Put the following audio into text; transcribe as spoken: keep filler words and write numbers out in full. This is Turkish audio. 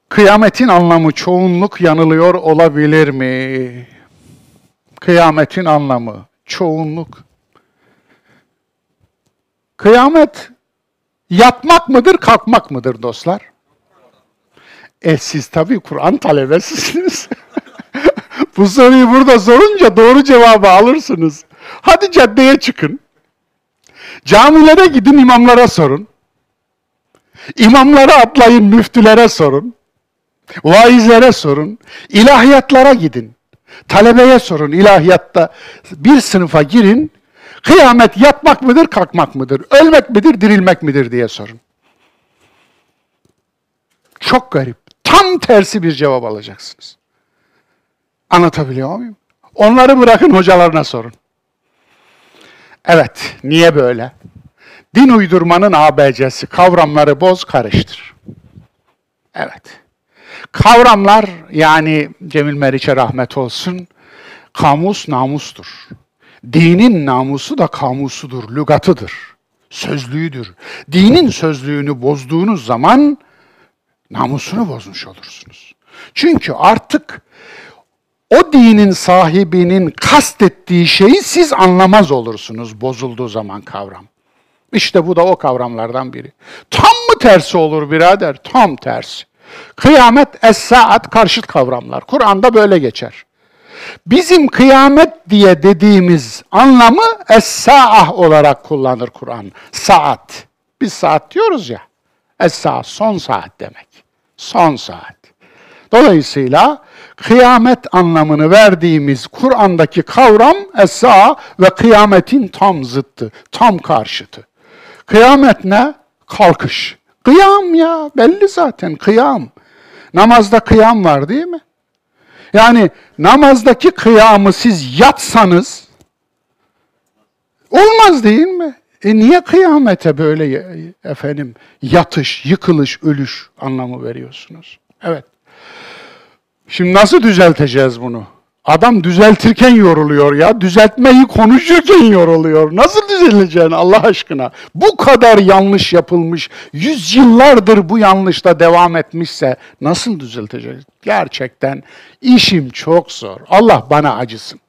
Kıyametin anlamı çoğunluk yanılıyor olabilir mi? Kıyametin anlamı çoğunluk. Kıyamet yatmak mıdır, kalkmak mıdır dostlar? E siz tabii Kur'an talebesisiniz. Bu soruyu burada sorunca doğru cevabı alırsınız. Hadi caddeye çıkın. Camilere gidin, imamlara sorun. İmamlara atlayın, müftülere sorun. Vaizlere sorun. İlahiyatlara gidin. Talebeye sorun. İlahiyatta bir sınıfa girin. Kıyamet yatmak mıdır, kalkmak mıdır? Ölmek midir, dirilmek midir diye sorun. Çok garip. Tam tersi bir cevap alacaksınız. Anlatabiliyor muyum? Onları bırakın, hocalarına sorun. Evet, niye böyle? Din uydurmanın A B C'si, kavramları boz, karıştır. Evet. Kavramlar, yani Cemil Meriç'e rahmet olsun, kamus namustur. Dinin namusu da kamusudur, lügatıdır, sözlüğüdür. Dinin sözlüğünü bozduğunuz zaman namusunu bozmuş olursunuz. Çünkü artık o dinin sahibinin kastettiği şeyi siz anlamaz olursunuz bozulduğu zaman kavram. İşte bu da o kavramlardan biri. Tam mı tersi olur birader? Tam tersi. Kıyamet, es-saat karşıt kavramlar. Kur'an'da böyle geçer. Bizim kıyamet diye dediğimiz anlamı es-saah olarak kullanır Kur'an. Saat. Biz saat diyoruz ya. Es-saat, son saat demek. Son saat. Dolayısıyla kıyamet anlamını verdiğimiz Kur'an'daki kavram es-saah ve kıyametin tam zıttı, tam karşıtı. Kıyamet ne? Kalkış. Kıyam ya, belli zaten kıyam. Namazda kıyam var değil mi? Yani namazdaki kıyamı siz yatsanız olmaz değil mi? E niye kıyamete böyle efendim yatış, yıkılış, ölüş anlamı veriyorsunuz? Evet. Şimdi nasıl düzelteceğiz bunu? Adam düzeltirken yoruluyor ya, düzeltmeyi konuşurken yoruluyor. Nasıl düzeleceksin Allah aşkına? Bu kadar yanlış yapılmış, yüzyıllardır bu yanlışta devam etmişse nasıl düzelteceğiz? Gerçekten işim çok zor. Allah bana acısın.